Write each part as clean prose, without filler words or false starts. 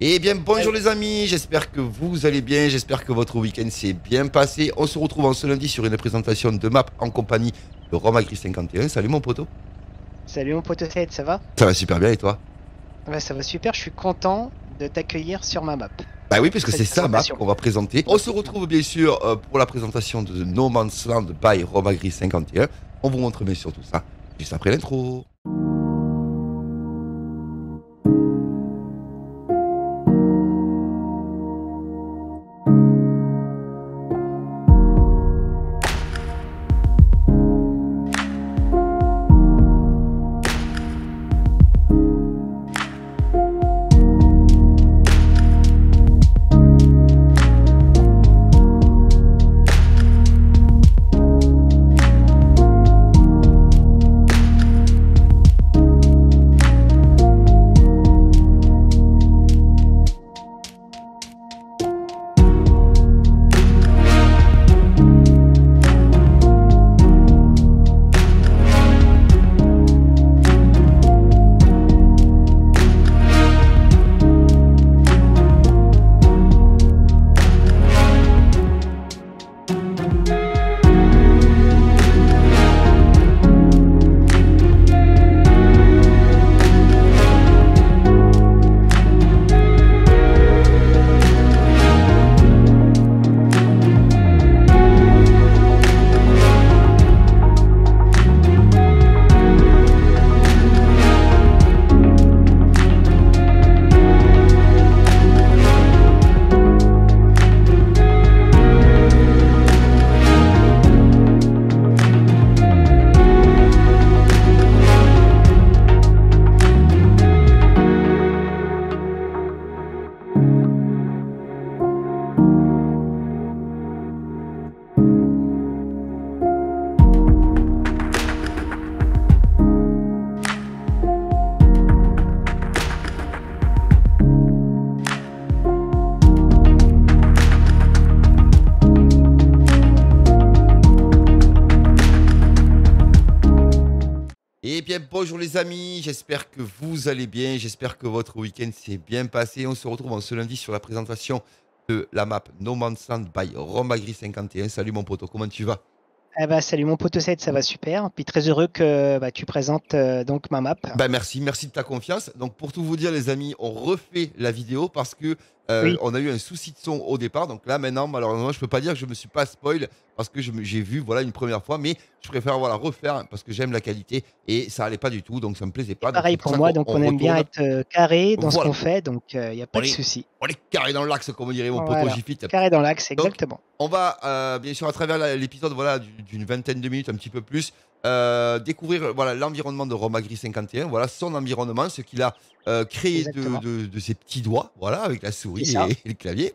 Eh bien, bonjour les amis, j'espère que vous allez bien, j'espère que votre week-end s'est bien passé. On se retrouve en ce lundi sur une présentation de map en compagnie de Romagri 51. Salut mon poteau. Salut mon pote Ted, ça va? Ça va super bien et toi? Ouais, ça va super, je suis content de t'accueillir sur ma map. Bah oui, parce que Cette c'est ça map présentation. qu'on va présenter. On se retrouve bien sûr pour la présentation de No Man's Land by Romagri 51. On vous montre bien sûr tout ça juste après l'intro. Eh bien, bonjour les amis, j'espère que vous allez bien, j'espère que votre week-end s'est bien passé. On se retrouve en ce lundi sur la présentation de la map No Man's Land by Romagri 51. Salut mon poteau, comment tu vas? Eh bah, salut mon pote Ted, ça va super. Puis très heureux que tu présentes donc ma map. Ben merci de ta confiance. Donc pour tout vous dire les amis, on refait la vidéo parce que Oui, on a eu un souci de son au départ. Donc là maintenant, malheureusement, je peux pas dire que je me suis pas spoil parce que j'ai vu voilà une première fois, mais je préfère voilà refaire parce que j'aime la qualité et ça allait pas du tout, donc ça me plaisait et pas. Donc pareil c'est pour pour ça moi, qu'on donc on on aime bien retourne. être carré dans ce Voilà, qu'on fait, donc il n'y a pas on de est souci. on est carré dans l'axe comme dirait mon poteau Voilà, Gifit. carré dans l'axe, Donc, exactement. on va bien sûr à travers l'épisode voilà, d'une vingtaine de minutes, un petit peu plus, découvrir voilà, l'environnement de Romagri 51, voilà son environnement, ce qu'il a créé Exactement. de ses petits doigts, voilà, avec la C'est souris ça, et le clavier.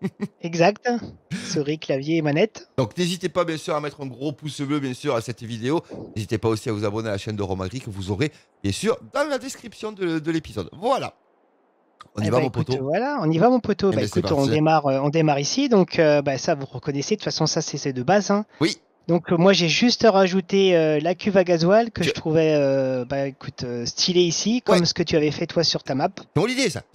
exact. Souris, clavier et manette. Donc n'hésitez pas bien sûr à mettre un gros pouce bleu bien sûr à cette vidéo. N'hésitez pas aussi à vous abonner à la chaîne de Romagri que vous aurez bien sûr dans la description de l'épisode. Voilà, on y Eh va bah mon écoute, poteau. voilà, on y va mon poteau. Et Bah bien c'est écoute, parti. on démarre ici, donc ça vous reconnaissez, de toute façon ça c'est de base, hein. Oui, Donc moi j'ai juste rajouté la cuve à gasoil que tu... je trouvais écoute, stylé ici, ouais, comme ce que tu avais fait toi sur ta map. c'est mon idée ça.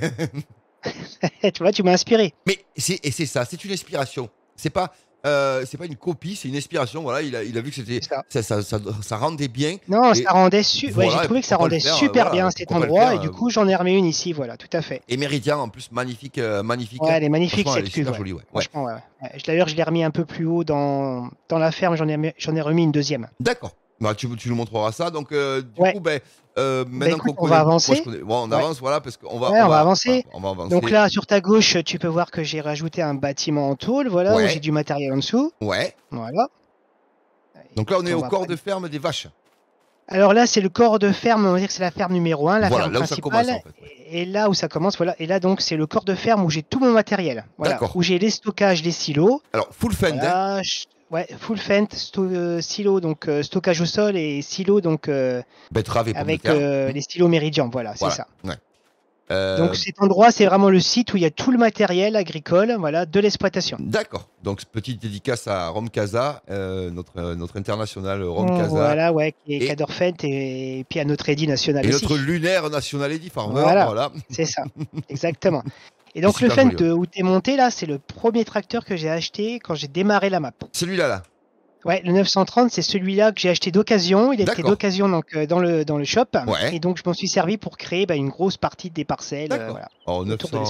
Tu vois, tu m'as inspiré. Mais c'est ça, c'est une inspiration. C'est pas une copie, c'est une inspiration. Voilà, il a vu que c'était C'est ça. ça rendait bien. Non, Et ça rendait ouais, j'ai voilà, et trouvé que ça pourquoi pas le rendait faire, super voilà, bien cet pourquoi pas le faire. endroit et du coup j'en ai remis une ici, voilà, tout à fait. Et Méridien en plus, magnifique, magnifique. Ouais, elle est magnifique Franchement, elle cette est cuve, super ouais. jolie, ouais. Ouais. Franchement, ouais. Ouais. D'ailleurs, je l'ai remis un peu plus haut dans la ferme, j'en ai remis une deuxième. D'accord. Bah, tu nous montreras ça. Donc, du Ouais. coup, ben, Bah maintenant écoute, qu'on on connaît, va moi je avancer. connais, bon, on Ouais. avance, voilà, parce Ouais, on va voilà, avancer. on va Donc avancer. là, sur ta gauche, tu peux voir que j'ai rajouté un bâtiment en tôle, voilà, où j'ai Ouais, du matériel en dessous. ouais. Voilà. Donc là, on est On au va corps pas... de ferme des vaches. Alors là, c'est le corps de ferme, on va dire que c'est la ferme numéro 1, la Voilà, ferme là où ça commence principale. en fait. Ouais. Et là où ça commence, voilà. Et là, donc, c'est le corps de ferme où j'ai tout mon matériel. Voilà. D'accord. Où j'ai les stockages, les silos. Alors, full fend, hein. Voilà. Ouais, full fent, silo, donc stockage au sol et silo, donc Betterave et pommes de avec terre. les silos méridian. Voilà, c'est Voilà. ça. Ouais. Donc cet endroit, c'est vraiment le site où il y a tout le matériel agricole, voilà, de l'exploitation. D'accord. Donc petite dédicace à Rome Casa, notre international Rome Casa. Voilà, ouais, qui est Cadorfent et puis à notre Eddy national et aussi. notre lunaire national Eddy Farmer, Voilà. C'est ça, exactement. Et donc le Fendt où tu es monté là, c'est le premier tracteur que j'ai acheté quand j'ai démarré la map. Celui-là là. Ouais, le 930, c'est celui-là que j'ai acheté d'occasion. Il était d'occasion donc dans le shop. Ouais. Et donc je m'en suis servi pour créer une grosse partie des parcelles. Voilà, alors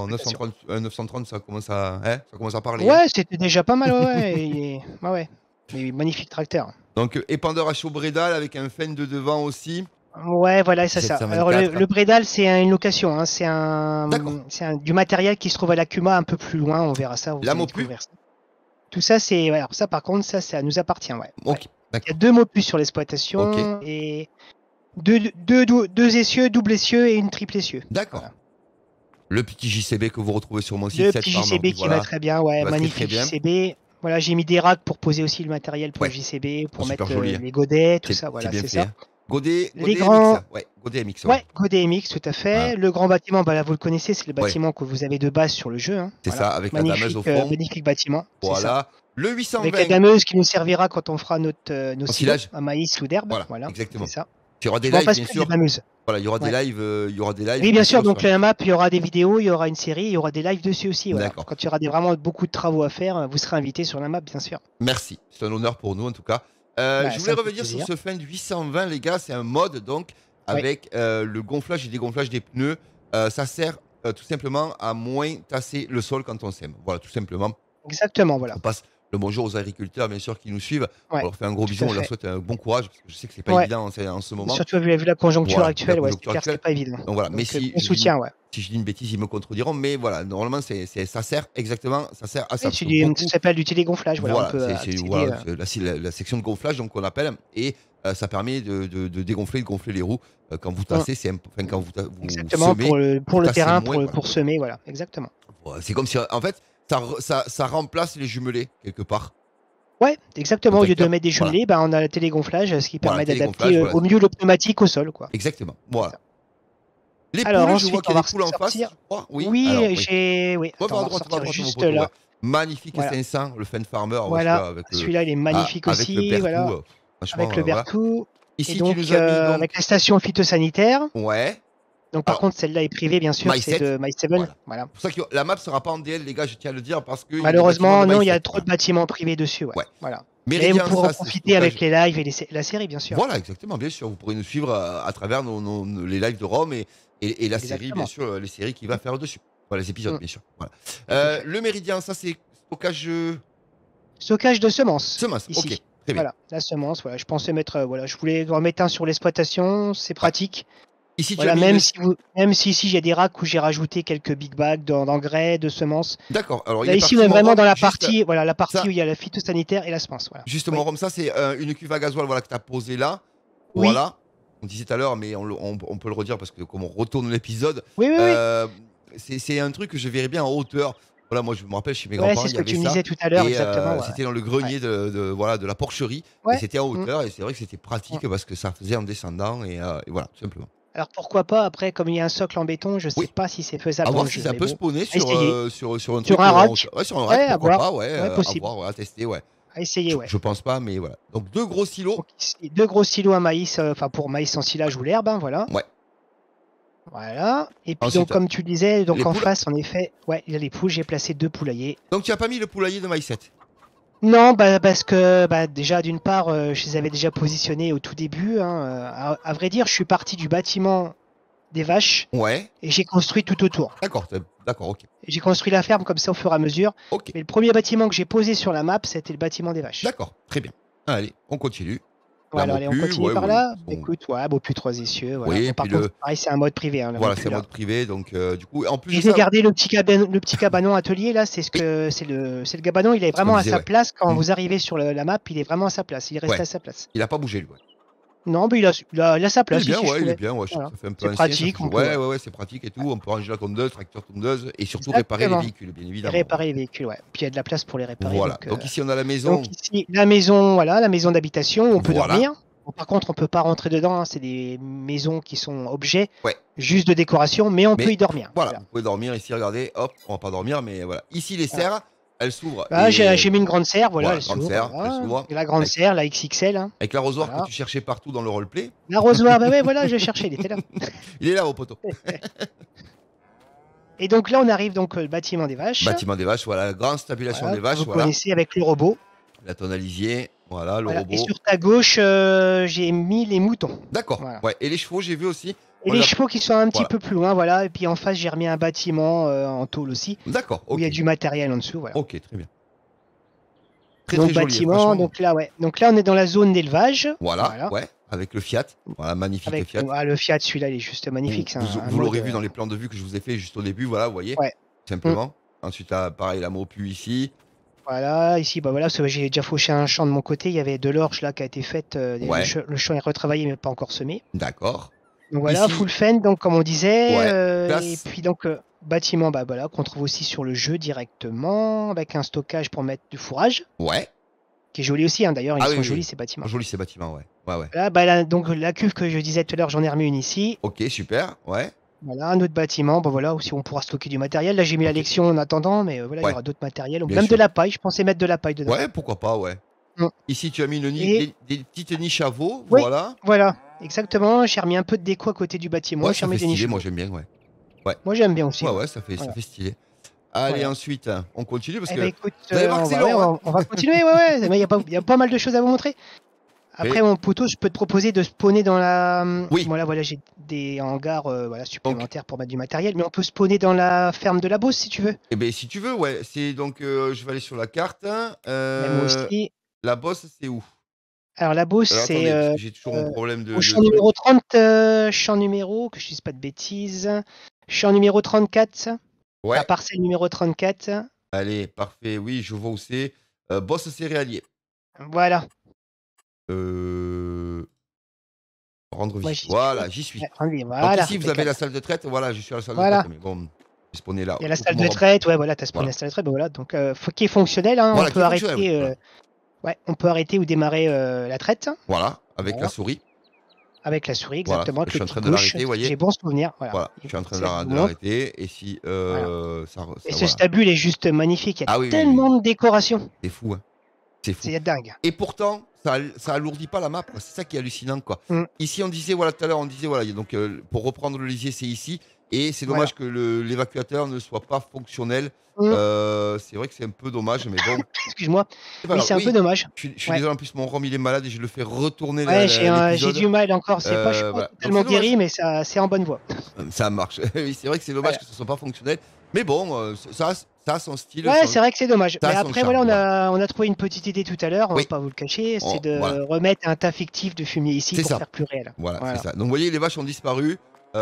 930, ça commence à parler. Ouais, c'était déjà pas mal, ouais. Ouais. Mais magnifique tracteur. Donc épandeur à chaud Bredal avec un Fendt de devant aussi. Ouais, voilà, c'est ça. Alors le Bredal, c'est une location, hein. C'est du matériel qui se trouve à la Cuma un peu plus loin. On verra ça. La Mopu. Tout ça, c'est. Ouais, alors ça, par contre, ça nous appartient, ouais. Ok. Il y a 2 Mopus sur l'exploitation et deux essieux, double essieu et une triple essieu. D'accord. Voilà. Le petit JCB que vous retrouvez sur mon site. Le petit JCB qui va très bien, ouais, magnifique JCB. Voilà, j'ai mis des racks pour poser aussi le matériel pour le JCB, pour mettre les godets, tout ça. Voilà, c'est ça. Godet MX. Ouais, Godet MX. Ouais, Godet MX, tout à fait. Voilà. Le grand bâtiment, là, vous le connaissez, c'est le bâtiment que vous avez de base sur le jeu. Hein. C'est ça, avec la dameuse au fond. Magnifique bâtiment. Voilà. Le 820. Avec la dameuse qui nous servira quand on fera nos silage à maïs ou d'herbe. Voilà, exactement. C'est ça. Il y aura des lives, bien sûr. Voilà, il y aura des lives. Oui, bien sûr. Donc la map, il y aura des vidéos, il y aura une série, il y aura des lives dessus aussi. Voilà. Quand il y aura vraiment beaucoup de travaux à faire, vous serez invité sur la map, bien sûr. Merci. C'est un honneur pour nous, en tout cas. Je voulais revenir sur ce Fendt 820, les gars. C'est un mode, donc, avec le gonflage et dégonflage des pneus. Ça sert tout simplement à moins tasser le sol quand on sème. Voilà, tout simplement. Exactement, voilà. On passe le bonjour aux agriculteurs, bien sûr, qui nous suivent. On leur fait un gros bisou, on leur souhaite un bon courage, parce que je sais que c'est pas évident en ce moment. Surtout vu la conjoncture actuelle, c'est pas évident. Donc voilà, mais si je dis une bêtise, ils me contrediront, mais voilà, normalement, ça sert à ça. Ça s'appelle du télégonflage. Voilà, c'est la section de gonflage, donc qu'on appelle, et ça permet de dégonfler, de gonfler les roues. Quand vous tassez, quand vous exactement, semez, pour le terrain, pour semer, voilà, exactement. C'est comme si, en fait, ça remplace les jumelés, quelque part. Ouais, exactement. Au lieu de mettre des jumelés, on a le télégonflage, ce qui permet d'adapter au mieux le pneumatique au sol. Quoi. Exactement. Voilà. Les poules, je vois qu'il y a des poules en face. Oui, j'ai. Oui, on va sortir juste là. Magnifique S500, le Fendt Farmer. Voilà, celui-là, il est magnifique aussi. Avec le Berthoud. Ici, tu nous as mis avec la station phytosanitaire. Ouais. Donc par contre, celle-là est privée, bien sûr, c'est de My7. Voilà. C'est pour ça que la map ne sera pas en DL, les gars, je tiens à le dire, parce que... Malheureusement, non, il y a trop de bâtiments privés dessus. Voilà. Mais vous pourrez en profiter avec les lives et la série, bien sûr. Voilà, exactement, bien sûr. Vous pourrez nous suivre à travers les lives de Rome et la série, bien sûr, les séries qu'il va faire dessus. Voilà, les épisodes, bien sûr. Voilà. Le Méridien, ça, c'est stockage... Stockage de semences. Semences, ici. Ok. Très bien. Voilà, la semence, je pensais mettre... je voulais en mettre un sur l'exploitation, c'est pratique. Ici, même si ici j'ai des racks où j'ai rajouté quelques big bags d'engrais, de semences. D'accord. Alors ici on est vraiment dans la partie, la partie où il y a la phytosanitaire et la semence. Voilà. Justement, Rome, ça c'est une cuve à gasoil que tu as posée là. Oui. Voilà. On disait tout à l'heure, mais on peut le redire parce que comme on retourne l'épisode, oui. C'est un truc que je verrais bien en hauteur. Voilà, moi je me rappelle chez mes grands-parents, c'est ce que tu me disais tout à l'heure, exactement. C'était dans le grenier de la porcherie. Et c'était en hauteur et c'est vrai que c'était pratique parce que ça faisait en descendant et voilà, tout simplement. Alors pourquoi pas, après, comme il y a un socle en béton, je sais pas si c'est faisable. À voir si ça peut spawner sur un truc. Sur un rack. Sur un rack, pourquoi pas, possible. À voir, à tester, À essayer, Je pense pas, mais voilà. Donc 2 gros silos. Donc, 2 gros silos à maïs, pour maïs en silage ou l'herbe, voilà. Ouais. Voilà. Et puis donc, comme tu disais, donc en face, en effet, il y a les poules, j'ai placé 2 poulaillers. Donc tu as pas mis le poulailler de maïs 7? Non, parce que déjà d'une part, je les avais déjà positionnés au tout début. À vrai dire, je suis parti du bâtiment des vaches. Ouais. Et j'ai construit tout autour. D'accord, ok. J'ai construit la ferme comme ça au fur et à mesure. Ok. Mais le premier bâtiment que j'ai posé sur la map, c'était le bâtiment des vaches. D'accord, très bien. Allez, on continue. Voilà, allez, on continue par là. Écoute, Mopu 3 essieux. Voilà. Oui, par contre, pareil, c'est un mode privé. Voilà, c'est un mode privé, donc du coup, en plus. J'ai gardé le petit cabanon atelier là. C'est le cabanon. Il est vraiment à sa place quand vous arrivez sur la map. Il est vraiment à sa place. Il est resté à sa place. Il a pas bougé lui. Non, mais il a sa place. Il est bien, ouais. Ça fait un peu c'est pratique. Ouais, c'est pratique et tout. On peut ranger la tondeuse, tracteur tondeuse et surtout réparer les véhicules, bien évidemment. Réparer les véhicules, ouais. Puis il y a de la place pour les réparer. Voilà. Donc ici, on a la maison. Donc ici, la maison, la maison d'habitation. On peut dormir. Par contre, on peut pas rentrer dedans, hein, c'est des maisons qui sont objets, Ouais. juste de décoration, mais on Mais peut y dormir. Voilà, vous pouvez dormir ici, regardez, hop, on va pas dormir, mais voilà. Ici, les Voilà. serres, elles s'ouvrent. Là, Et j'ai mis une grande serre, voilà, voilà, elle grande s'ouvre. serre, elle Voilà. s'ouvre. Et la grande Avec, serre, la XXL. Hein. avec l'arrosoir que Voilà. tu cherchais partout dans le roleplay. L'arrosoir, bah ouais, voilà, je cherchais, il était là. Il est là, au poteau. Et donc là, on arrive donc au bâtiment des vaches. Bâtiment des vaches, voilà, grande stabulation Voilà, des vaches, vous voilà. connaissez avec le robot. La tonalisier, voilà, le Voilà. robot. Et sur ta gauche, j'ai mis les moutons. D'accord, Voilà. ouais. Et les chevaux, j'ai vu aussi. Et On les a- chevaux qui sont un petit Voilà. peu plus loin, voilà. Et puis en face, j'ai remis un bâtiment en tôle aussi, D'accord, où ok. il y a du matériel en dessous, voilà. Ok, très bien. Très Donc très joli, bâtiment, franchement. donc là, ouais. Donc là, on est dans la zone d'élevage. Voilà, ouais, avec le Fiat. Voilà, magnifique Avec Fiat. le Fiat, celui-là, il est juste magnifique. Vous l'aurez vu dans les plans de vue que je vous ai fait juste au début, voilà, vous voyez. Ouais. Simplement. Ensuite, là, pareil, la Mopu ici. Voilà, ici, bah voilà, parce que j'ai déjà fauché un champ de mon côté. Il y avait de l'orge là qui a été faite. Ouais. Le champ est retravaillé, mais pas encore semé. D'accord. Donc voilà, Ici- full fen, donc comme on disait. Ouais, classe. Et puis donc bâtiment, bah voilà, qu'on trouve aussi sur le jeu directement, avec un stockage pour mettre du fourrage, Ouais. qui est joli aussi. Hein, d'ailleurs, ils Ah sont oui, jolis oui. ces bâtiments. Joli ces bâtiments, ouais. Ouais, ouais. Là, bah, donc la cuve que je disais tout à l'heure, j'en ai remis une ici. Ok, super, ouais. Voilà, un autre bâtiment, bon voilà, aussi on pourra stocker du matériel. Là, j'ai mis la Ok. lection en attendant, mais voilà, il Ouais. y aura d'autres matériels. Bien Même sûr. de la paille, je pensais mettre de la paille dedans. Ouais, pourquoi pas, ouais. Mm. Ici, tu as mis Et- des petites niches à veau, Oui. voilà. Voilà, exactement. J'ai remis un peu de déco à côté du bâtiment. Ouais, j'ai ça remis fait des niches. stylé, moi j'aime bien, ouais. Moi, j'aime bien aussi. Ouais, ouais. ouais, ça Voilà. fait stylé. Allez, Voilà. ensuite, on continue parce Eh que ben, écoute, vous allez voir que on c'est va, long, ouais, hein. on va continuer, ouais, ouais. Mais il y a pas mal de choses à vous montrer. Après, Et- mon poteau, je peux te proposer de spawner dans la. Oui. Voilà, j'ai des hangars voilà, supplémentaires pour mettre du matériel, mais on peut spawner dans la ferme de la Beauce si tu veux. Eh ben, si tu veux, ouais. C'est donc, je vais aller sur la carte. Moi aussi. La bosse, c'est où? Alors, la Beauce, Alors, c'est attendez, parce que j'ai toujours mon problème de au champ truc. numéro 30, champ numéro, que je dise pas de bêtises. Champ numéro 34, Ouais. la parcelle numéro 34. Allez, parfait. Oui, je vois où c'est. Boss céréalier. Voilà. Rendre Moi, visite. j'y Voilà, suis. j'y suis. Ouais, Randy, Donc voilà. ici, vous avez la salle de traite. Voilà, je suis à la salle Voilà. de traite. Mais bon, je spawné là. Il y a la salle de traite, ouais, voilà, t'as spawné la salle de traite, ben voilà, donc qui est fonctionnel, hein, Voilà, on qui peut est arrêter, fonctionnel, oui, voilà. ouais, on peut arrêter ou démarrer la traite Voilà, avec Voilà. la souris. avec la souris, Voilà, exactement, avec je suis le en clic train de gauche. l'arrêter, vous voyez. J'ai bon souvenir, voilà. Voilà, je suis en train Ça vous de montre. l'arrêter. Et si ça, Et ce voilà. stabule est juste magnifique, il y a Ah oui, oui, tellement de décoration, c'est fou, hein. C'est fou. c'est dingue. Et pourtant, ça alourdit pas la map. C'est ça qui est hallucinant, quoi. Mm. Ici, on disait, voilà, tout à l'heure, on disait, voilà, donc pour reprendre le lisier, c'est ici. Et c'est dommage que l'évacuateur ne soit pas fonctionnel. Mm. C'est vrai que c'est un peu dommage, mais bon. Excuse-moi, C'est pas oui, grave. c'est un peu dommage. Je suis Ouais. désolé, en plus, mon Rom, il est malade et je le fais retourner Ouais, j'ai l'épisode. du mal encore, c'est pas, je suis pas voilà. Donc, totalement c'est dommage. guéri, mais ça, c'est en bonne voie. Ça marche. Oui, c'est vrai que c'est dommage Voilà. que ce soit pas fonctionnel. Mais bon, ça a son style. Ouais, son- c'est vrai que c'est dommage. ça a Mais son après, charme, voilà, on a trouvé une petite idée tout à l'heure, on Oui. va pas vous le cacher, c'est de voilà. remettre un tas fictif de fumier ici C'est pour ça. faire plus réel. Voilà, Voilà. c'est ça. Donc, vous voyez, les vaches ont disparu.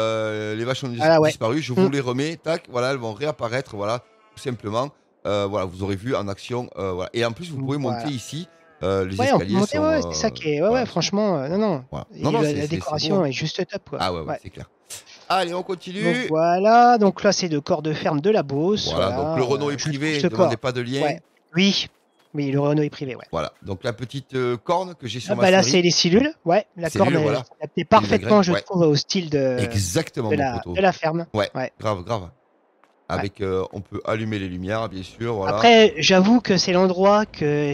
Les vaches ont Voilà, ouais. disparu. Je vous les remets. Tac, voilà, elles vont réapparaître. Voilà, tout simplement. Voilà, vous aurez vu en action. Voilà. Et en plus, vous pouvez Voilà. monter ici. Les Ouais, on peut escaliers monter, sont. ouais, c'est ça qui est. Ouais, voilà, ouais, franchement, non. voilà. Et Non, non, la c'est décoration beau, hein. est juste top, quoi. Ah ouais, c'est clair. Allez, on continue. Donc voilà, donc là c'est de corps de ferme de la Beauce. Voilà, donc le Renault est privé, ne demandez pas de lien. Ouais. Oui, le Renault est privé, ouais. Voilà, donc la petite corne que j'ai sur Ah, ma bah là série. c'est les cellules, ouais, la Cellules, corne elle voilà. est adaptée parfaitement, je ouais. trouve, au style Exactement, mon poteau. de la ferme. Ouais, Ouais. grave. Avec, on peut allumer les lumières, bien sûr. Voilà. Après, j'avoue que c'est l'endroit que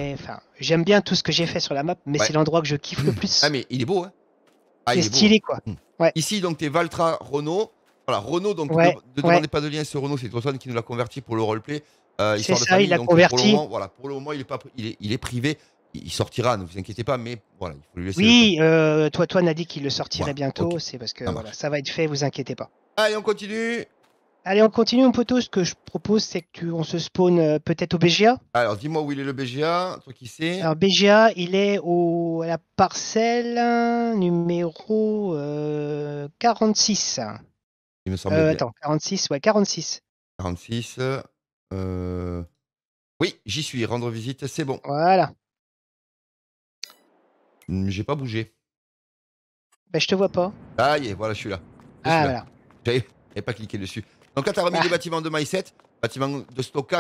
j'aime bien tout ce que j'ai fait sur la map, mais Ouais. c'est l'endroit que je kiffe le plus. Ah, mais il est beau, hein. Ah, c'est il est beau, stylé, hein. quoi. Mm. Ouais. Ici, donc, t'es Valtra Renault. Voilà, Renault, donc, Ouais, ne demandez pas de lien, ce Renault, c'est Tosson qui nous l'a converti pour le roleplay. C'est Histoire de ça, famille, il l'a donc, converti. pour le moment, il est privé. Il sortira, ne vous inquiétez pas, mais voilà, il faut lui laisser Oui, toi, Nadi, qu'il le sortirait Voilà, bientôt, ok. c'est parce que Ça voilà, marche. ça va être fait, vous inquiétez pas. Allez, on continue. Allez, on continue, mon poteau. Ce que je propose, c'est que on se spawn peut-être au BGA. Alors, dis-moi où il est le BGA, toi qui sais. Alors, BGA, il est à la parcelle numéro 46. Il me semble bien. Attends, 46, ouais, 46. 46. Oui, j'y suis. Rendre visite, c'est bon. Voilà. J'ai pas bougé. Ben, je te vois pas. Ah, y est, voilà, je suis là. Je suis là. Voilà. J'avais pas cliqué dessus. Donc là, tu as remis Ah. des bâtiments de My7, bâtiments de stockage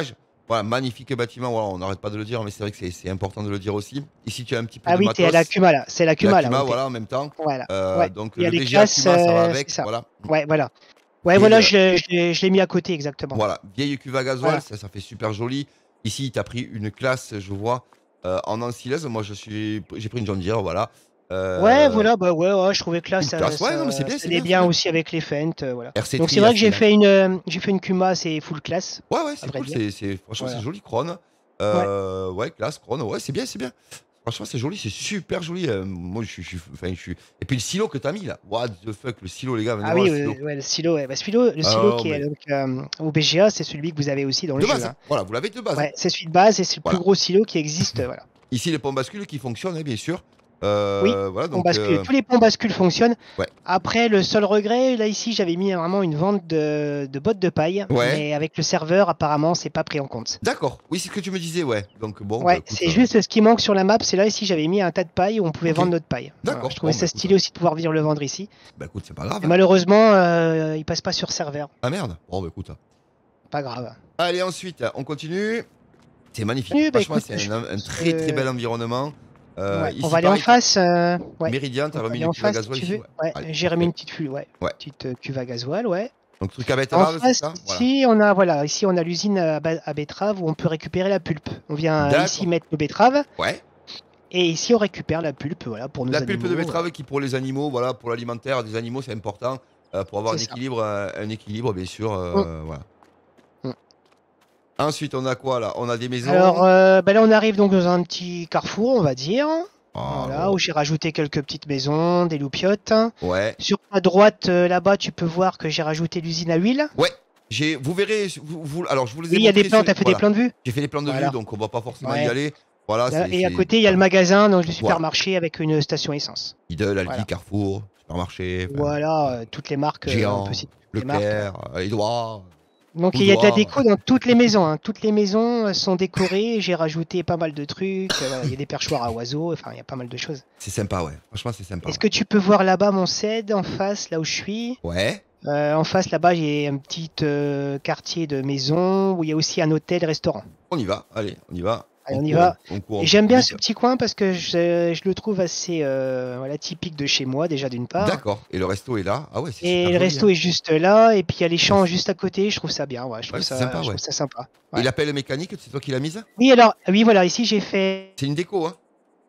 Voilà, magnifique bâtiment, voilà, on n'arrête pas de le dire, mais c'est vrai que c'est important de le dire aussi. Ici, tu as un petit peu Ah de oui, t'es à matos. l'Acuma là. C'est Et l'Acuma là Akuma, où t'es. voilà, en même temps. Voilà. Ouais. Donc Il y a le les VG classes, Akuma, ça va c'est avec, ça. voilà. Ouais, voilà. Ouais, Vieille, voilà, je l'ai mis à côté exactement. voilà, vieille cuve à gasoil, Voilà. ça fait super joli. Ici, tu as pris une classe, je vois, en ancillaise. Moi, j'ai pris une John Deere, voilà. Ouais, Euh, voilà, bah ouais, je trouvais que là, une classe, ouais, non, mais c'est bien, ça c'est allait bien, c'est bien bien. aussi avec les fentes, voilà. RC Donc c'est Tri vrai que assez, hein. j'ai fait une Kuma, c'est full class, Ouais, ouais, à c'est vrai cool, dire. franchement, c'est Voilà. joli, Krone. Ouais. Ouais, classe, Krone, ouais, c'est bien, c'est bien. Franchement, c'est joli, c'est super joli. Moi, enfin, je suis. Et puis le silo que t'as mis là, what the fuck, le silo, les gars, venez Ah voir oui, le silo. ouais, le silo, ouais. Bah, le Ah silo non, qui est mais donc, au BGA, c'est celui que vous avez aussi dans le de jeu, base, hein. hein. Voilà, vous l'avez de base, hein. Ouais, c'est celui de base et c'est le plus Voilà. gros silo qui existe, voilà. Ici, les pompes bascules qui fonctionnent, hein, bien sûr. Oui, Voilà, on donc, bascule. Tous les ponts bascules fonctionnent. ouais. Après, le seul regret, là ici, j'avais mis vraiment une vente de bottes de paille, Ouais, mais avec le serveur, apparemment, c'est pas pris en compte. d'accord. Oui, c'est ce que tu me disais, ouais. Donc, bon, bah Ouais, écoute, c'est juste ce qui manque sur la map, c'est là ici, j'avais mis un tas de paille où on pouvait ok, vendre notre paille. Voilà, je d'accord. trouvais Bon, bah ça écoute, stylé aussi de pouvoir venir le vendre ici. c'est pas grave, Et hein. malheureusement, il passe pas sur serveur. Ah merde. Bon, bah écoute. Pas grave. Allez, ensuite, on continue. C'est magnifique. Bah Franchement, écoute, c'est un très très bel environnement. ouais, on Ici, va aller en pareil, face. Ouais, Méridien, on t'as va remis aller une en cuve à face si gasoil tu ici, veux. ouais. Ouais, Allez, j'ai remis parfait. une petite ouais, Ouais. petite cuve à gasoil, ouais. Donc, truc à En betterave, c'est face, ça? Voilà. ici, ici, on a l'usine à betteraves où on peut récupérer la pulpe. On vient ici D'accord. mettre nos betteraves Ouais. et ici, on récupère la pulpe, voilà, pour nos La pulpe de animaux. betterave qui, pour les animaux, voilà, pour l'alimentaire des animaux, c'est important. Pour avoir C'est ça. un équilibre, bien sûr. Mm, Voilà. mm. Ensuite, on a quoi là? On a des Alors, maisons. bah là, on arrive donc dans un petit carrefour, on va dire. Ah, Voilà, où oh, j'ai rajouté quelques petites maisons, des loupiottes. ouais. Sur ta droite, là-bas, tu peux voir que j'ai rajouté l'usine à huile. Ouais. Vous verrez, alors je vous les Oui, ai il y a des montrés plans, sur t'as les. fait des Voilà. plans de vue? J'ai fait les plans de vue, Voilà. donc on va pas forcément y Ouais. aller. Voilà, Et à c'est. côté, il y a le magasin, donc le Voilà. supermarché avec une station essence. Lidl, Aldi, Voilà. Carrefour, supermarché, enfin, Voilà, toutes les marques, on peut Géant, citer toutes les marques. Leclerc, Edouard, Donc il y a de la Boudoir. déco dans toutes les maisons, hein. Toutes les maisons sont décorées. J'ai rajouté pas mal de trucs. Voilà, il y a des perchoirs à oiseaux. Enfin, il y a pas mal de choses. C'est sympa, ouais. Franchement, c'est sympa. Est-ce que tu peux voir là-bas mon CED en face, là où je suis? Ouais. En face, là-bas, j'ai un petit quartier de maison où il y a aussi un hôtel-restaurant. On y va. Allez, on y va. Allez, on y va. On court Et un peu j'aime plus bien vite. ce petit coin parce que je le trouve assez voilà, typique de chez moi, déjà d'une part. D'accord. Et le resto est là. Ah ouais, c'est Et super le joli, resto hein. est juste là, et puis il y a les champs Ouais, juste à côté. Je trouve ça bien, ouais, c'est sympa, je ouais. trouve ça sympa. Et Ouais. l'appel mécanique, c'est toi qui l'as mise? Oui, alors, oui, voilà, ici j'ai fait. C'est une déco, hein?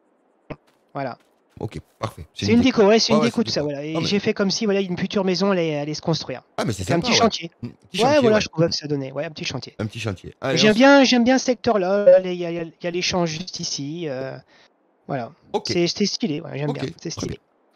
Voilà. Ok, parfait. C'est une déco, ouais, c'est Ouais, une ouais, c'est déco une tout ça, déco. voilà. Ah, Et mais, j'ai fait comme si voilà, une future maison allait se construire. ah, mais c'est C'était un sympa, petit ouais. chantier. Petit Ouais, chantier, voilà, ouais. je trouvais que ça donnait. Ouais, un petit chantier. Un petit chantier. Et Allez, j'aime bien ce secteur-là. Il y a les champs juste ici. Voilà. ok, C'était stylé, ouais, j'aime ok, bien. C'est très bien. stylé.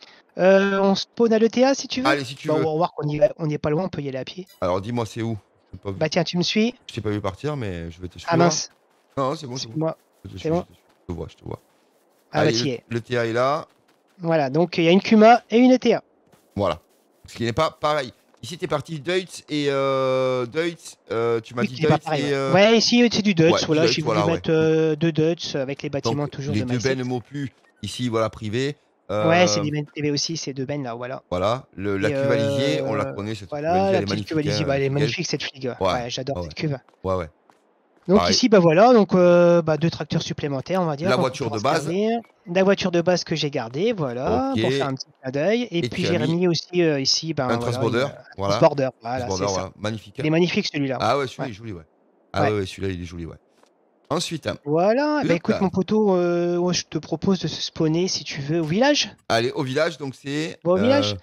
On spawn à l'ETA si tu veux? Allez, si tu Bah, veux. on va voir on y est pas loin, on peut y aller à pied. Alors, dis-moi, c'est où? Bah tiens, tu me suis? Je t'ai pas vu partir, mais je vais te Ah suivre. mince, Non, non, c'est bon, c'est bon. excuse-moi. Je te C'est suis, bon? je te vois, je te vois. Ah bah Allez, t'y es. le TA est là. Voilà, donc il y a une Kuma et une ETA. Voilà. Ce qui n'est pas pareil. Ici, t'es parti Deutz et Deutz. Tu m'as Oui, dit c'est pas Deutz pareil, et. ouais. Ouais, ici c'est du Dutch, Ouais, du voilà, Deutz, j'ai voulu voilà, ouais. mettre deux Dutch avec les Donc, bâtiments toujours les de deux bennes Mindset. Mopu, ici, voilà, privées. Ouais, c'est des bennes TV aussi, ces deux bennes là, voilà. Voilà. La Et cuve à lisier, on la connaît, cette cuve à voilà, lisier, la elle est petite cuve à magnifique, lisier, hein, bah, elle est nickel. magnifique cette fligue. Ouais, Ouais, j'adore ouais, ouais. cette cuve. Ouais, ouais. Donc Pareil. ici, bah voilà, donc bah, deux tracteurs supplémentaires, on va dire, La qu'on voiture pourra de se base. servir. La voiture de base que j'ai gardée, voilà, Ok. pour faire un petit clin d'œil. Et Et puis tu as j'ai mis remis aussi ici, un ben voilà, transborder. un Voilà. transborder, voilà, Transborder, c'est ça. voilà. Magnifique. Il est magnifique celui-là. Ah ouais, celui-là, Ouais, il est joli, ouais. Ah ouais. ouais, ouais, celui-là, il est joli, ouais. Ensuite, Voilà, bah hop écoute là. mon poteau, moi, je te propose de se spawner si tu veux au village. Allez, au village, donc c'est Bon, au village?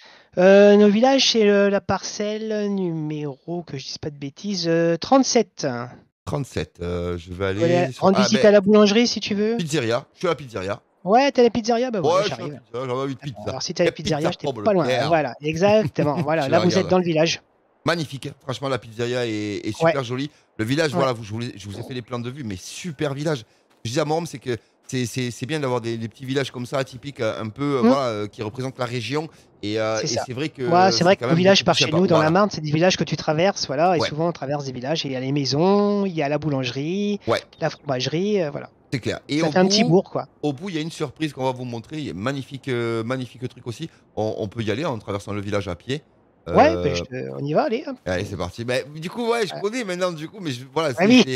Nos villages, c'est la parcelle numéro, que je dise pas de bêtises, 37. 37. Je vais Tu peux aller aller sur. rendre Ah, visite ben, à la boulangerie si tu veux. pizzeria. Je suis à la pizzeria. Ouais, t'as la pizzeria? Bah voilà, Ouais, je suis à la j'arrive. pizzeria, j'en ai envie de Bon, pizza. alors si t'as la Et pizza pizzeria, j'étais pomme le pas loin. terre. Voilà, exactement. Voilà, Je là la vous êtes regarde. dans le village. Magnifique. Franchement, la pizzeria est Ouais, super jolie. Le village, ouais. voilà, je vous ai fait les plans de vue, mais super village. Je dis à mon homme, c'est que c'est bien d'avoir des petits villages comme ça, atypiques, un peu, Hmm, voilà, qui représentent la région. c'est Et ça. c'est vrai Ouais, que c'est c'est vrai que quand nos même villages beaucoup par plus chez sympa. nous, dans la Voilà. Marne, c'est des villages que tu traverses, voilà, et Ouais, souvent on traverse des villages, et il y a les maisons, il y a la boulangerie, ouais, la fromagerie, voilà. c'est clair. Et Ça fait un petit bourg, quoi. au bout, il y a une surprise qu'on va vous montrer. Il y a un magnifique, magnifique truc aussi. On peut y aller en traversant le village à pied. Ouais, bah, Euh, on y va, allez, hop. Allez, c'est parti. Mais, du coup, ouais, je Ouais. connais maintenant, du coup, mais voilà, Ah oui,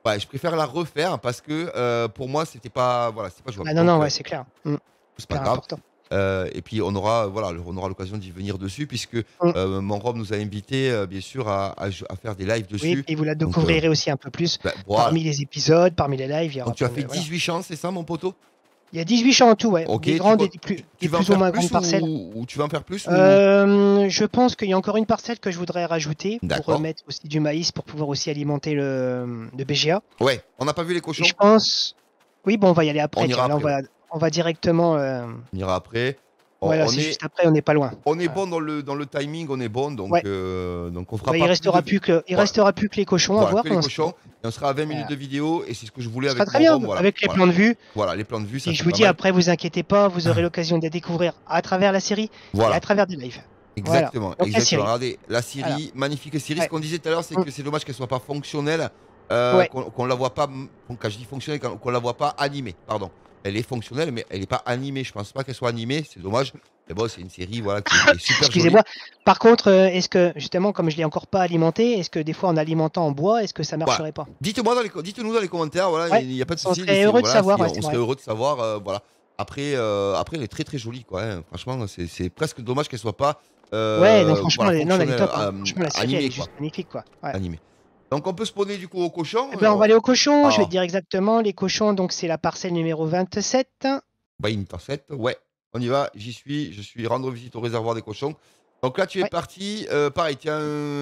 Ouais, je préfère la refaire parce que pour moi, c'était pas, voilà, c'était pas jouable. Ah non, Donc, non, ouais, c'est clair. c'est pas Hyper grave. important. Et puis on aura, voilà, on aura l'occasion d'y venir dessus puisque Mmh. mon Rob nous a invités, bien sûr, à faire des lives Oui, dessus. puis vous la Donc, découvrirez aussi un peu plus bah, voilà. parmi les épisodes, parmi les lives, il y aura Donc tu as plein fait de voilà. 18 champs, c'est ça, mon poteau? Il y a 18 champs en tout, ouais, OK, des tu grandes et comptes des tu vas en plus ou faire moins plus grandes parcelles. ou tu vas en faire plus ou? Je pense qu'il y a encore une parcelle que je voudrais rajouter pour D'accord. mettre aussi du maïs pour pouvoir aussi alimenter le BGA Ouais, on n'a pas vu les et cochons? je pense oui, bon, on va y aller On après, ira tiens, là, après, ouais. on va directement, On ira après. On voilà, on c'est est juste après, on n'est pas loin. on est Voilà. bon dans le timing, on est bon Ouais, donc on fera bah, pas plus de il voilà, restera plus que les cochons à voilà, voir que les comment ça va. cochons et on sera à 20 minutes Voilà. de vidéo et c'est ce que je voulais Ce sera avec très mon bien Rhum, voilà, avec les voilà. plans de vue. Voilà, les plans de vue, ça Puis je fait vous pas dis mal. après, vous inquiétez pas, vous aurez l'occasion de les découvrir à travers la série et à Voilà, travers des lives. Voilà. exactement, Donc la exactement. série, Regardez, la voilà. Syrie, magnifique Syrie. Ce Ouais. qu'on disait tout à l'heure, c'est Mmh. que c'est dommage qu'elle soit pas fonctionnelle, Ouais. qu'on la voit pas, quand je dis fonctionnelle, qu'on la voit pas animée, pardon. Elle est fonctionnelle, mais elle est pas animée. Je pense pas qu'elle soit animée, c'est dommage. Mais bon, c'est une série, voilà, qui est super jolie. Excusez-moi. Par contre, est-ce que justement, comme je l'ai encore pas alimenté, est-ce que des fois en alimentant en bois, est-ce que ça Voilà. marcherait pas? Dites-nous dans les commentaires, voilà, Ouais. il y a pas de On souci, serait heureux de voilà, savoir, ouais, on c'est serait vrai. heureux de savoir, voilà. Après elle est très, très jolie, quoi, hein. Franchement, c'est presque dommage qu'elle soit pas, Ouais, non, franchement, voilà, elle, non, elle est fonctionnelle, top, hein. Franchement, la série, elle animée, est quoi, juste magnifique, quoi. Ouais. animée. Donc on peut spawner du coup au cochon, Eh ben, on va aller aux cochons. Je vais te ah, dire exactement. Les cochons, donc c'est la parcelle numéro 27. bah, une tassette, ouais, on y va, j'y suis, je suis rendre visite au réservoir des cochons. Donc là, tu es Ouais. parti, pareil, tu as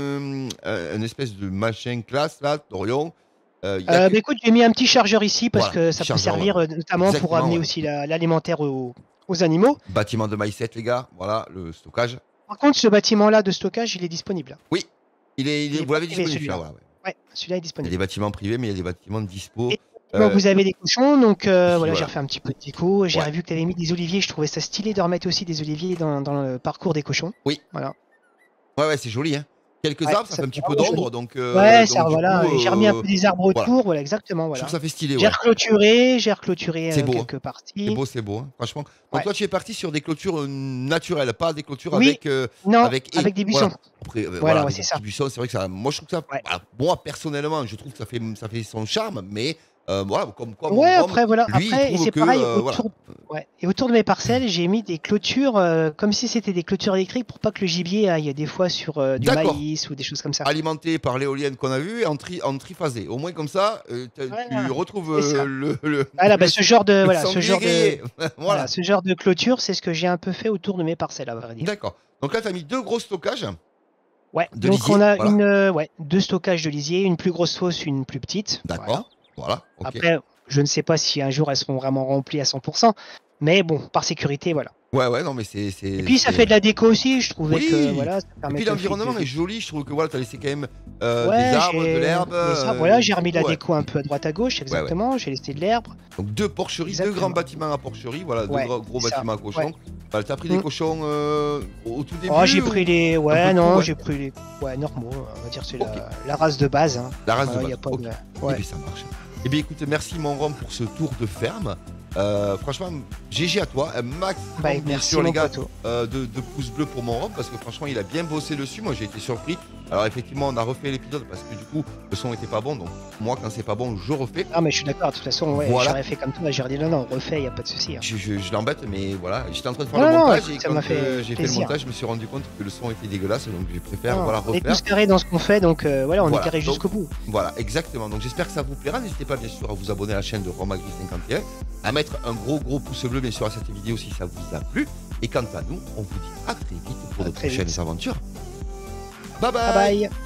un espèce de machin classe là, Dorion, il y a Bah, que écoute, j'ai mis un petit chargeur ici parce voilà, que petit ça peut chargeur, ouais, servir, ouais. notamment pour Exactement, amener ouais. aussi l'alimentaire aux animaux. Bâtiment de maïsette, les gars, voilà, le stockage. Par contre, ce bâtiment-là de stockage, il est disponible. Oui, Il est vous pas l'avez privé, disponible celui-là, celui-là. voilà, ouais. Ouais, celui-là est Il y a disponible. des bâtiments privés, mais il y a des bâtiments dispo. Et donc, Heu, vous avez des cochons, donc ici, voilà, j'ai voilà. refait un petit peu de déco. J'ai Ouais, vu que tu avais mis des oliviers. Je trouvais ça stylé de remettre aussi des oliviers dans le parcours des cochons. oui, Voilà. ouais, ouais, c'est joli, hein. Quelques Ouais, arbres, ça ça fait un fait petit peu vraiment joli. d'ombre, Ouais, ça, donc du voilà. coup, Et j'ai remis un peu des arbres voilà. autour. Voilà, exactement. Je trouve Voilà. ça fait stylé, ouais. J'ai reclôturé C'est beau, hein. quelques parties. C'est beau, hein, franchement. Donc Ouais. toi, tu es parti sur des clôtures, naturelles, pas des clôtures Oui, non, avec avec des buissons. voilà. Après, Voilà, voilà, ouais, avec c'est des ça. petits buissons, c'est vrai que ça moi, je trouve que ça, Ouais. bah, moi, personnellement, je trouve que ça fait son charme, mais voilà, comme quoi mon Ouais, Rhum, après voilà, lui, il après et trouve c'est que, pareil voilà. autour ouais et autour de mes parcelles, j'ai mis des clôtures, comme si c'était des clôtures électriques pour pas que le gibier aille des fois sur, du D'accord. maïs ou des choses comme ça. Alimenté par l'éolienne qu'on a vue et en triphasé. Au moins comme ça, tu Voilà, retrouves, c'est ça. le Voilà, bah, ce genre de le voilà, ce sanglier genre de grillé. voilà, Voilà, ce genre de clôture, c'est ce que j'ai un peu fait autour de mes parcelles, à vrai dire. d'accord. Donc là, tu as mis 2 gros stockages Ouais, de donc on lisier, a voilà. ouais, 2 stockages de lisier, une plus grosse fosse, une plus petite, voilà. D'accord, voilà, OK. Après, je ne sais pas si un jour elles seront vraiment remplies à 100, mais bon, par sécurité, voilà. Ouais, ouais, non, mais Et puis ça fait de la déco aussi, je trouvais que oui! voilà, ça Et puis permettait au fait l'environnement est joli, je trouve que voilà, tu as laissé quand même, des ouais, arbres, de l'herbe, voilà, j'ai du remis coup, la ouais. déco un peu à droite à gauche, Ouais, ouais. exactement, j'ai laissé de l'herbe. Donc 2 porcheries, 2 Exactement. grands bâtiments à porcherie, voilà, 2 Ouais, gros c'est ça, bâtiments à cochons. ouais. Bah, tu as pris des Mmh. cochons, au tout début Oh, j'ai pris ou les un peu ouais, de non, tout, ouais? j'ai pris les ouais, normaux, on va dire c'est OK. la race de base, hein. La race de Voilà, base, y a pas OK. de Et ouais. bien ça marche. Eh bien écoute, merci mon Rhum pour ce tour de ferme. Franchement, GG à toi. Un maximum, Bah, bien merci sûr, les mon gars, poteau. de pouces bleus pour mon Rhum parce que franchement, il a bien bossé dessus. Moi, j'ai été surpris. Alors, effectivement, on a refait l'épisode parce que du coup, le son était pas bon. Donc, moi, quand c'est pas bon, je refais. Ah mais je suis d'accord, de toute façon, ouais, Voilà. j'aurais fait comme toi, j'aurais dit: «Non, non, on refait, y a pas de souci, hein». Je l'embête, mais voilà, j'étais en train de faire Non, le non, montage écoute, et ça quand m'a fait j'ai fait le plaisir. montage, je me suis rendu compte que le son était dégueulasse. Donc, je préfère Non, voilà, on est refaire. tous carrés dans ce qu'on fait, donc voilà, on est Voilà, carrés donc jusqu'au bout. voilà, exactement. Donc j'espère que ça vous plaira. N'hésitez pas bien sûr à vous abonner à la chaîne de Romagri51, à mettre un gros pouce bleu bien sûr à cette vidéo si ça vous a plu. Et quant à nous, on vous dit à très vite pour À de très prochaines vite. aventures. Bye Bye bye. bye.